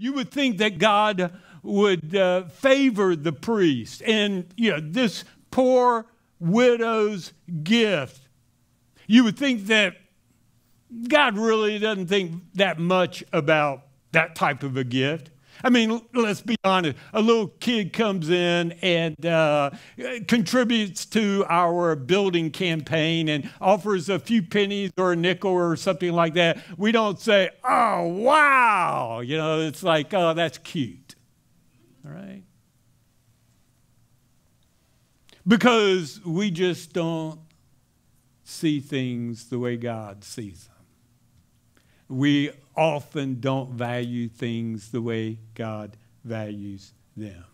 You would think that God would favor the priest and, this poor widow's gift. You would think that God really doesn't think that much about that type of a gift. I mean, let's be honest. A little kid comes in and contributes to our building campaign and offers a few pennies or a nickel or something like that. We don't say, oh, wow. It's like, oh, that's cute. All right? Because we just don't see things the way God sees them. We often don't value things the way God values them.